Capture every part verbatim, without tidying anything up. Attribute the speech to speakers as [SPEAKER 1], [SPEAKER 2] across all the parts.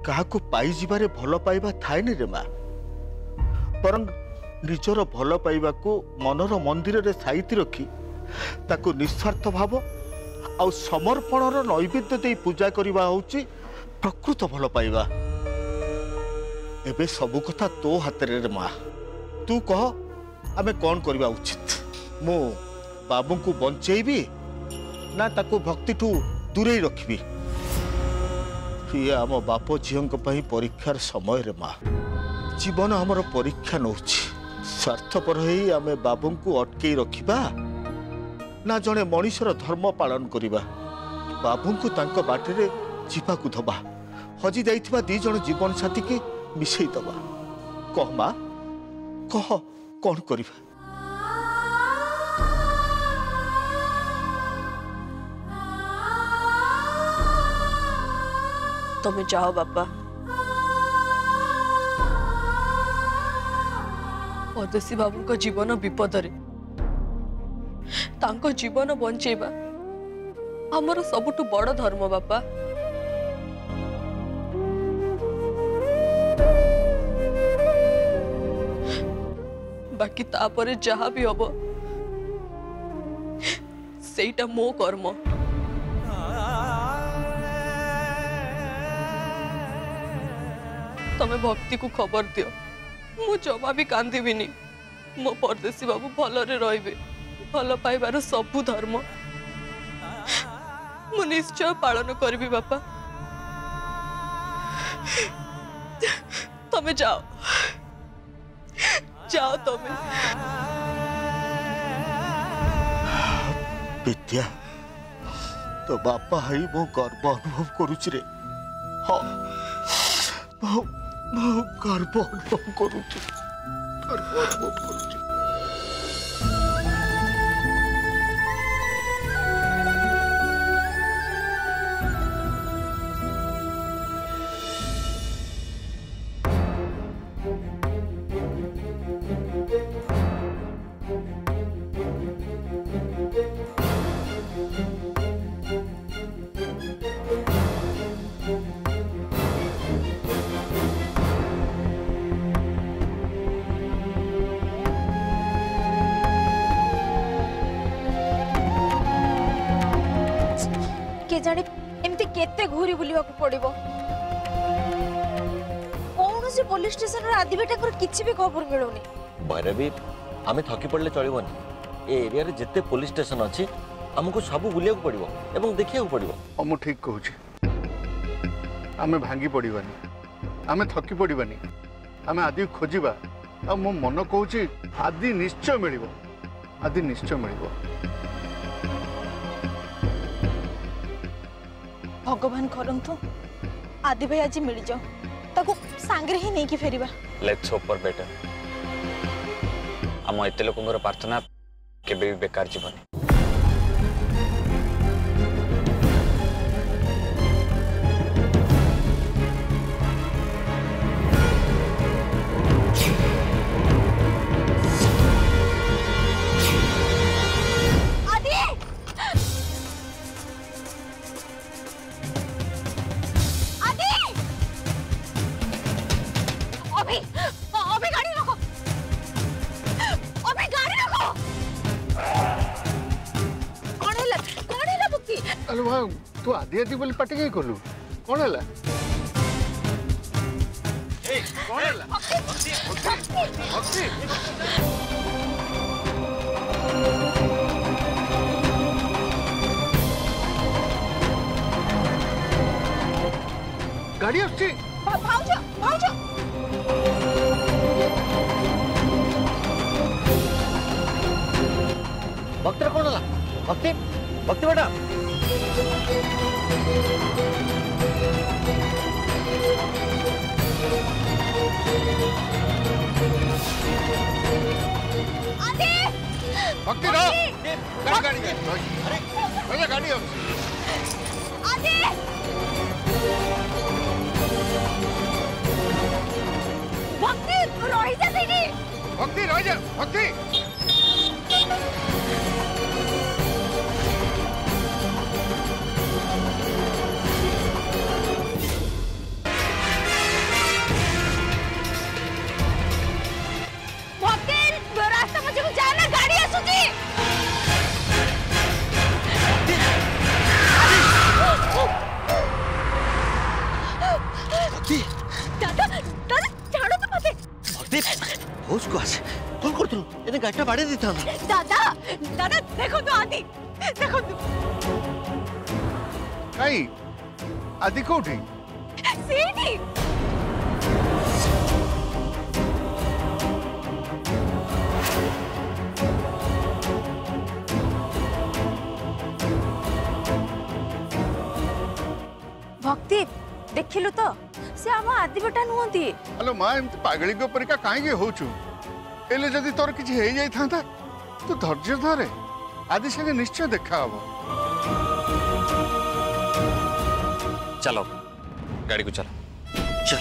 [SPEAKER 1] क्या पाई जीवारे भल पाइबा थाए रे माँ बरं निजर भल पाइबा को मनर मंदिर रे साइति रखी ताकू निस्वार्थ भाव आउ समर्पणर नैवेद्य दे पूजा करवा होची प्रकृत भल पाइबा। एबे सबु कथा तो हाथ रे माँ तू कह आमे कौन करवा उचित मु बाबू को बंचेबी ना ताकू भक्ति ठू दूरे रखी ये आम बाप झील परीक्षार समय रे माँ जीवन आमर परीक्षा नौ स्वार्थपर ही आमे बाबू को अटके रखिबा ना जड़े मनीषर धर्म पालन करिबा बाबू को तांको बाटे जीवा को दबा हजि जाइथिबा दी जण जीवन साथी के मिसई दबा कह माँ कह कौन करिबा।
[SPEAKER 2] तुम्हें जाओ बापा परदेसी बाबू को जीवन विपदरे तांको जीवन बंचेबा हमर सबुठु बड़ धर्म बापा। बाकी तापरे जहा भी हबो सेटा मो कर्म। तमें भक्ति को खबर दियो मु जमा भी कांदिबिनी मो परदेसी बाबू भलरे रहिबे भल पाइबार सबु धर्म मु निश्चय पालन करबी बापा। तमें जाओ जाओ तमें।
[SPEAKER 1] विद्या तो बापा हाई मो गर्व अनुभव करुच रे हाँ गर्व अनुभव करुच गर्व अनुभव करुच।
[SPEAKER 3] जाने एमती केते घूरी बुलिवा को पड़िबो कौन से पुलिस स्टेशन रे आदि बेटा कर किछि भी खबर मिलुनी।
[SPEAKER 4] भैरवी आमे थकी पड़ले चलिबनी ए एरिया रे जत्ते पुलिस स्टेशन अछि हमको सब बुलिया को पड़िबो एवं देखिया को पड़िबो।
[SPEAKER 5] हम ठीक कहूची आमे भांगी पड़िबानी आमे थकी पड़िबानी आमे आदि खोजिबा आ मो मन कहूची आदि निश्चय मिलिबो आदि निश्चय मिलिबो।
[SPEAKER 3] भगवान करंतु आदि भाई आज मिल जाओ ताको सांगरे ही नहीं की फेरिबा।
[SPEAKER 6] लेट्स होप फॉर बेटर हम एते लोकंगर प्रार्थना केबे भी बेकार जीवन।
[SPEAKER 5] अरे भाई तू आदि आदि बोली पार्टी कहीं कलु कौन है कौन है गाड़ी आछी
[SPEAKER 3] भाउजो भाउजो
[SPEAKER 4] भक्ति कौन है भक्ति भक्ति बेटा
[SPEAKER 5] भक्ति रो गाड़ी गाड़ी अरे अरे गाड़ी
[SPEAKER 3] आदि भक्ति रही जा सेनी
[SPEAKER 5] भक्ति रही जा भक्ति
[SPEAKER 4] मैंने गाड़टा बाड़े दी था
[SPEAKER 3] दादा दादा देखो तो आदि देखो तो
[SPEAKER 5] कहीं आदि कोठी
[SPEAKER 3] सीटी भक्ति देखिलु तो से आम आदि बेटा नुहंती
[SPEAKER 5] हेलो माँ एमती पागली को परिका कहीं होचु एले जदि तोर किछि हेई जाई थांता तू धैर्य धरे आदि संगे निश्चय देखा हबो।
[SPEAKER 6] चलो गाड़ी को चलो।
[SPEAKER 4] चल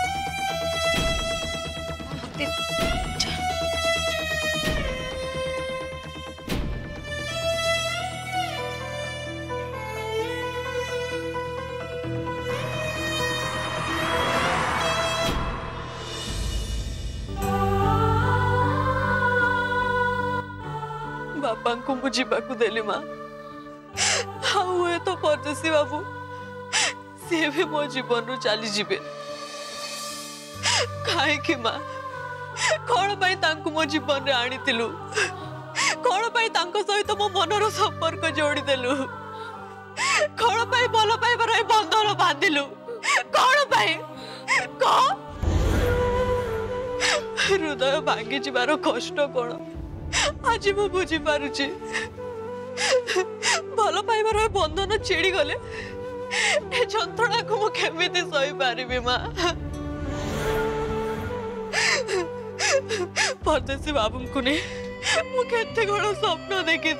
[SPEAKER 2] बापा को मु जीवाकू देली माँ हुए तो परदेसी बाबू सी भी मो जीवन रु चली जीवे कहीं माँ कौन पाई तांको मो जीवन रे आनीतिलु कौन पाई तांको सहित मो मनर संपर्क जोड़ी देलु कौन पाई भल पाइबार ए बंधन बांधिलु कौन पाई क हृदय भांगी जीवार कष्ट कौन आज मु बुझी पारुची भल पाइबार ए बंधन छिड़ी गले ए जंत्रणा को मु केमिति सही पारिबी माँ परदेसी बाबू को नहीं मु केते गण स्वप्न देखी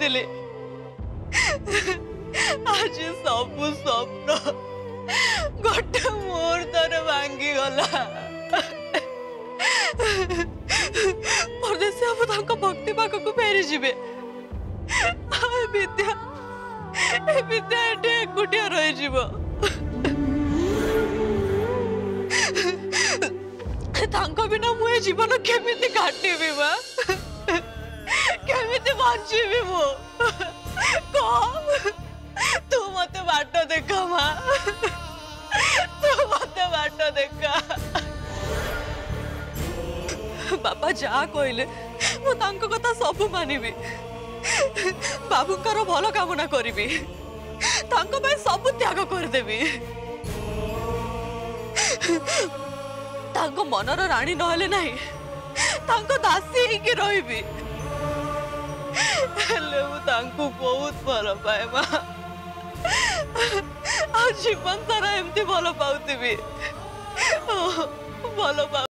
[SPEAKER 2] आज सब स्वप्न गोटे मुहूर्तर भांगी गला परदेसी बाबू तांको भक्ति पाखक फेरी जीवे विद्या ए विद्या एटे एकुटिया रही जीव तांको बिना मुझे जीवन केमिति काटिबी मा केमिति बंचिबी मु कह तू मते बाट देखा मा तू मते बाट देखा बापा जा कहले मु तांको कथा सब मानिबी बाबूंकर भल कामना करी तांको भाई सब त्याग करदेवी तांको मनर राणी नहले नहीं तांको दासी ही रही तांको बहुत भल पाए माँ आ जीवन सारा एमती भल पाउथिबी भल पा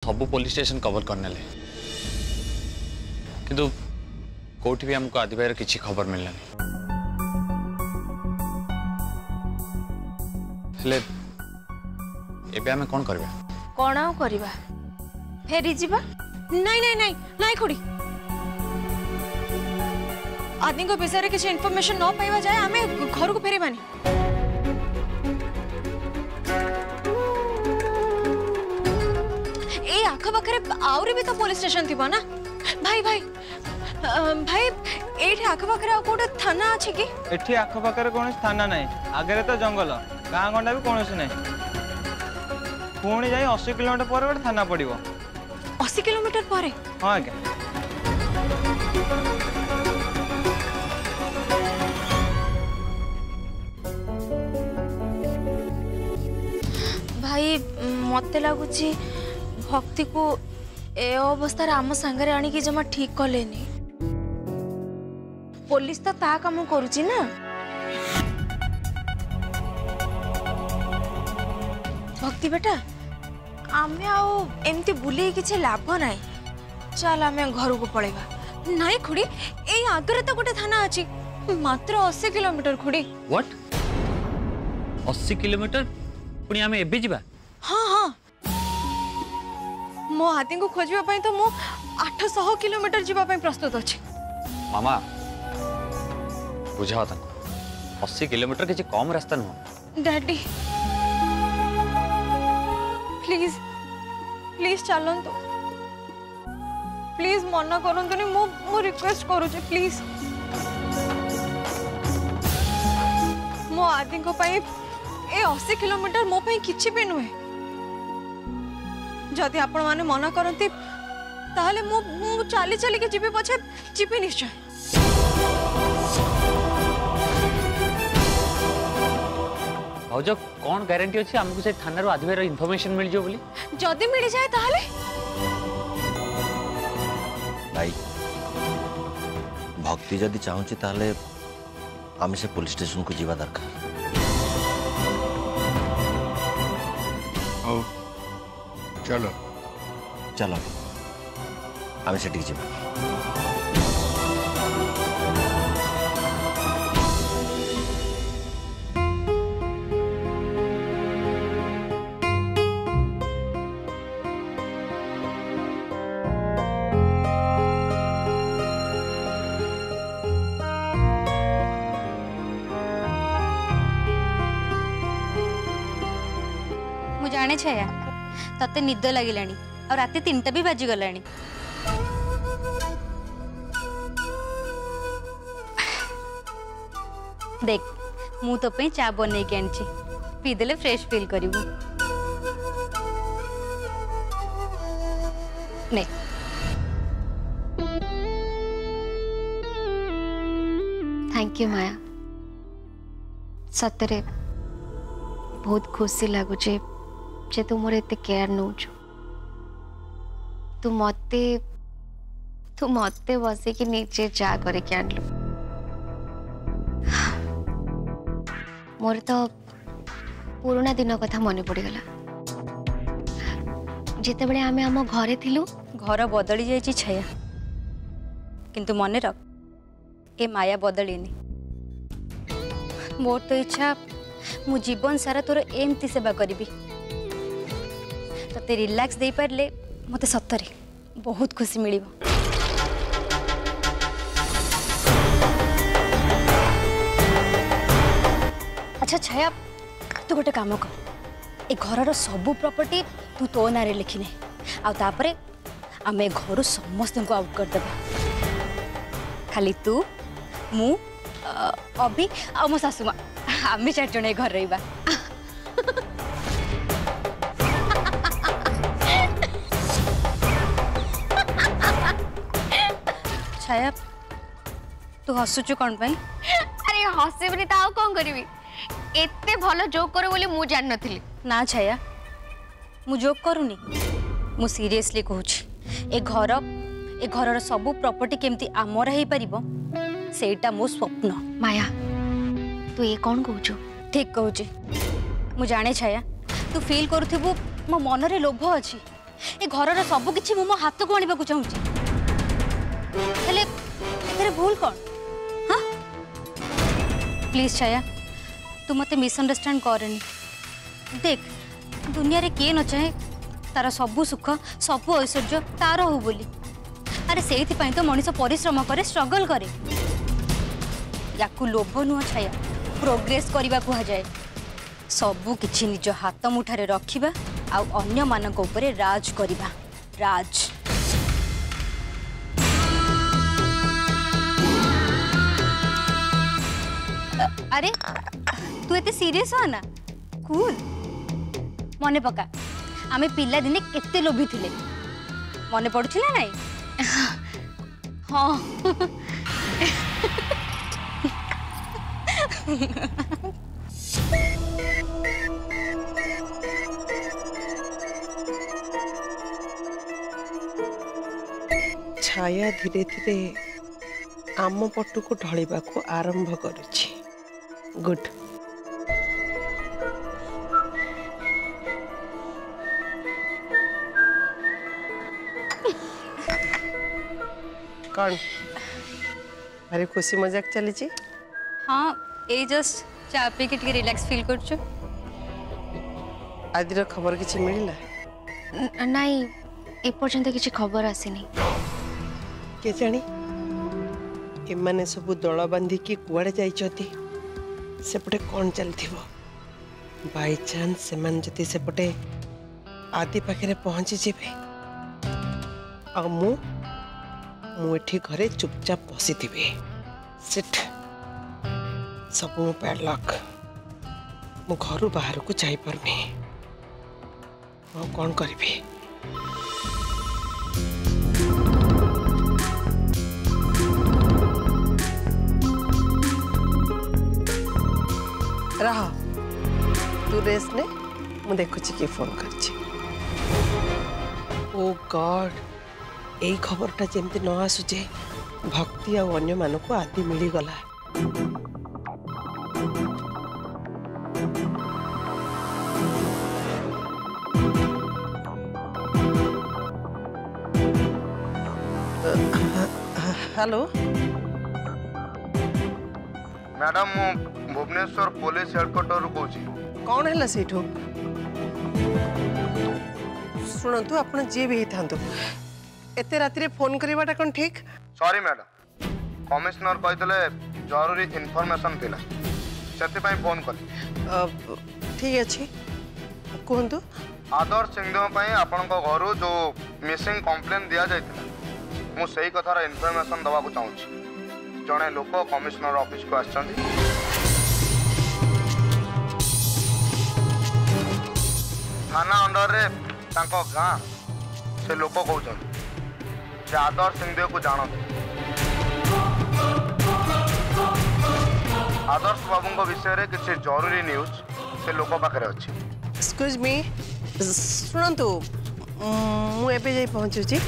[SPEAKER 6] सब पुलिस स्टेशन कवर करने किंतु कोठी भी हमको आदि भाई किसी खबर मिललानी हेले एबे हमें कौन करबा
[SPEAKER 3] कौन आउ करबा फेरी जीवा
[SPEAKER 2] नहीं नहीं नहीं नहीं खुड़ी आदि को विषय रे किसी इन्फॉर्मेशन न पाइबा जाए हमें घर को फेरीबानी ए आखा पाखरे आउरी भी तो पुलिस स्टेशन थिबा ना भाई भाई भाई एठी आखा पाखरे आ कोटा थाना अछि कि
[SPEAKER 7] एठी आखा पाखरे कोन थाना नाही आगरे तो जंगल गां गंडा भी कोनोसी नाही पुणी जाई अस्सी किलोमीटर पर गोटे थाना पड़िबो
[SPEAKER 2] अस्सी किलोमीटर पर
[SPEAKER 7] हां आगे
[SPEAKER 3] भाई मते लागुची भक्ति को ए अवस्था आम सांगरे आनी कि जमा ठीक कलेनी पुलिस तो ता काम करूची ना भक्ति बेटा आमे आउ एमती बुले किछि लाभ नाही चल आमे घर को पळेबा
[SPEAKER 2] नहीं खुड़ी ए आगरे तो गोटे थाना अछि मात्र अस्सी किलोमीटर खुड़ी
[SPEAKER 6] व्हाट अस्सी किलोमीटर पुणी आमे एबे जिबा
[SPEAKER 2] हाँ हाँ मो आदि को खोजबा पई तो मो आठ सौ किलोमीटर जीवा पई प्रस्तुत अछि
[SPEAKER 6] मामा बुझाओ तक अस्सी किलोमीटर किसी कम रास्ता नुह
[SPEAKER 2] डैडी प्लीज प्लीज चलंतु प्लीज मना करंतु नहीं मो मो रिक्वेस्ट करू छी प्लीज मो आदि को पई ए अस्सी किलोमीटर मो पई किछि भी नुहे जदि आपण माने मना करंती ताहले मो मो चाली चाली के जीबे पछे जीबे निश्चय
[SPEAKER 6] भाउज कौन गारंटी अच्छी आमको से थाना रो आदि भाई इनफॉरमेशन मिल जो बोली
[SPEAKER 2] जदि मिल जाए ताहले
[SPEAKER 4] भाई भक्ति जदि चाहूची ताहले आम से पुलिस स्टेशन को जीवा दरकार
[SPEAKER 5] ओ चलो
[SPEAKER 4] चलो आम से ठीक जीवा
[SPEAKER 8] जाने छाया तते निद लगिलानी और राति तीनटा भी बाजी गलानी देख मु तो पे चा बने के आनची पी देले फ्रेश फील करिवु ने
[SPEAKER 9] थैंक यू माया सतरे बहुत खुशी लगुचे जे तू मोर एते केयर नौछु तू मते तू मते बसे कि नीचे जा करे के आनलु मोर तो पुराना दिन कथा मन पड़गला जिते बड़े आमे आम घरे थिलु
[SPEAKER 8] घर बदली जाइछि छाया किंतु मने रख ए माया बदलिनी मोर तो इच्छा मु जीवन सारा तोर एमती सेवा करी ते रिलैक्स दे पारे मते सतरे बहुत खुशी मिली अच्छा छाया तू गोटे काम कर ए घर सबू प्रॉपर्टी तू तो ना लिखिने आउे आम घर समस्त को आउट करदे खाली तू मु अभी आ मो सासुमा आम चार जन घर रहा छाया तू हसुचु कौन पाई
[SPEAKER 9] अरे हसेबनी ता कौन करिवि एते भलो जोक करो बोली मु जान नथिली
[SPEAKER 8] ना छाया मु जोक करूनी मु सीरियसली कहूची ए घर ए घर सबू प्रॉपर्टी केमती आमर हो पारिबो सेटा मो स्वप्न
[SPEAKER 9] माया तू ये कौन कहूचु
[SPEAKER 8] ठीक कहूची मु जाने छाया तू फील करूथिबु मो मन रे लोभ अछि ए घरर सब किछि मो हाथ को आनिबा को चाहूची हेले तेरे भूल कौन हाँ प्लीज छाया तू मते मिसअंडरस्टैंड करनी देख दुनिया रे किए न चाहे तार सबु सुख सबु ऐश्वर्य तार हो बोली अरे से तो मनीष परिश्रम करे स्ट्रगल करे या लोभ नुह छाया प्रोग्रेस करने कह जाए सबु किछि निज हाथ मुठारे रखिबा आ अन्य मानक उपरे राज करिबा राज अरे तू एते सीरियस हो ना कूल मने पका आमे पिला दिने केते लोभी थिले मने पड़ुछि ना नहीं हाँ
[SPEAKER 10] छाया धीरे धीरे आम पटू को ढलिबा को आरंभ करुछि गुड कौन अरे खुशी मजाक चली
[SPEAKER 8] हाँ ए जस्ट चा पी के रिलैक्स फील करछु
[SPEAKER 10] आज खबर किछि मिलला
[SPEAKER 9] नाई ए पर्यंत किछि खबर आसीनी
[SPEAKER 10] के जानी एमाने सब दल बांधी की कुआड़े जाइछथि सेपटे कौन चलथिबो बाय चांस सेमान जति सेपटे आदि पाखरे पहुंची जिबे आ मु मुठी घरे चुपचाप बसी थी सिट सब मो बैड लक मु घर बाहर को जाई परनी कौन करी रह तू रेस्ट ने मु देखुची कि फोन करची ओ गॉड यही खबरटा जमती न आसुचे भक्ति आ अन्य मानक आदि मिलगला हेलो
[SPEAKER 5] मैडम मु भुवनेश्वर पुलिस हेडक्वार्टर रू कहूची
[SPEAKER 10] कौन है सेठो शुणु आपण जी भी था एते राति रे फोन करवाटा कौन ठीक
[SPEAKER 5] सॉरी मैडम कमिश्नर कहते जरूरी इनफॉरमेशन थिला सेति पई फोन कली
[SPEAKER 10] ठीक अच्छे कहतु
[SPEAKER 5] आदर्श सिंहदेव पई आपण को घर जो मिसिंग कंप्लेन दिया जायतिला मु सही कथार इनफॉरमेशन दवा को चाहूची जने लोक कमिश्नर ऑफिस को आछंती थाना अंडर रे तांको गां से लोक कहउछन जे आदर्श सिंहदेव को जानते आदर्श बाबू विषय किसी जरूरी न्यूज से लोक पाखे अच्छी
[SPEAKER 10] एक्सक्यूज मी शुणु मुझे जाई पहुंचुची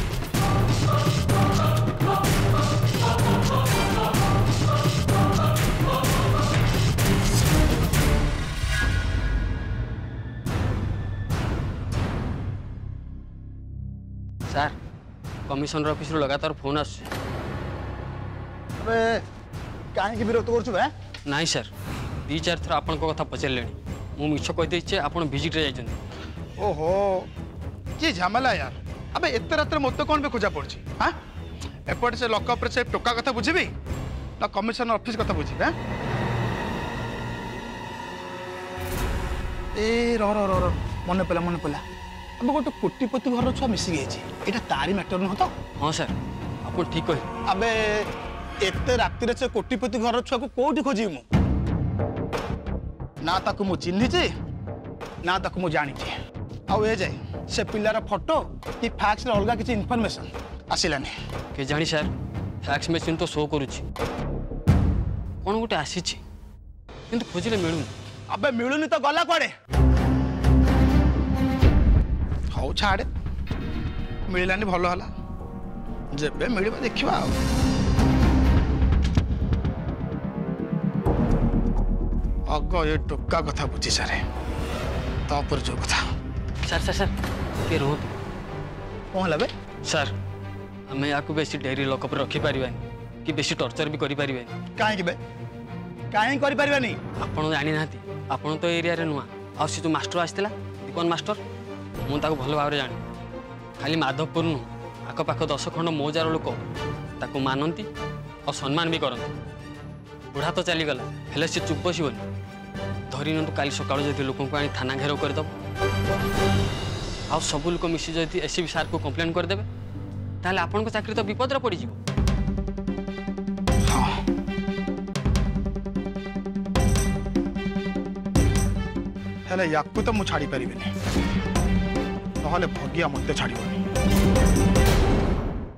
[SPEAKER 6] सर कमिश्नर ऑफिस लगातार फोन आस
[SPEAKER 1] कहीं विरक्त कर
[SPEAKER 6] नाई सर दी चार थर आपण कथा पचारे मु मिछ कहीदे आप भिजिट रे
[SPEAKER 11] ओहो ये झमेला यार अबे एत रात मत कौन भी खोजा पड़ी हाँ एपटे से लकअप से टोका कथा बुझी ना कमिशनर ऑफिस कथा बुझी हाँ ए रह रह रह मन पड़ा मन पड़ा अब गोटे कोटिपति घर छुआ मिसिक ये तारी मैटर नुह तो
[SPEAKER 6] हाँ सर आप ठीक कहे
[SPEAKER 11] अबे एत राति से कोटिपति घर छुआ को कौटी खोजी मु ना ताकू मु चिन्हिची ना ताकू मु जानी आउ ए जाए से पिलार फोटो कि फैक्स रे अलगा किसी इनफॉरमेशन आसिलानी
[SPEAKER 6] के जानी सर फैक्स मशीन तो शो करुची कौन गोटे आसी किंतु खोजिले मिलूनी
[SPEAKER 11] अबे मिलूनी तो गला कुआडे हौ छाड़े मिलानी भल है जेबे मिल देखा अग ये टोका कथा बुझी सारे तापर जो कथा
[SPEAKER 6] सर सर सर के रो
[SPEAKER 11] कौन है बे
[SPEAKER 6] सर आम या बेसी डेरी लकअप रखिपर कि बेसी टर्चर भी करें
[SPEAKER 11] कहीं बे कहीं करें
[SPEAKER 6] आपड़ जानी ना आपड़ तो एरिया नुआ आ जो मास्टर आसाला दीपन मास्टर मुझे भल भाव जानी खाली माधवपुर नु आखपाख दस खंड मौजार लोक ताको मानती और सम्मान भी करते बुढ़ा तो चलीगला हेले सी चुप बसबनी धरी नियंतु काली सकाल जब लोक आनी थाना घेराव करदेव आ सब लोक मिसी जब एसपी सार को कंप्लेन करदेवे ताले आपन को चाकरी तो विपद पड़ जाए
[SPEAKER 11] हेले याकू तो मुझे छाड़ी पारि ना भगिया मत छाड़बनी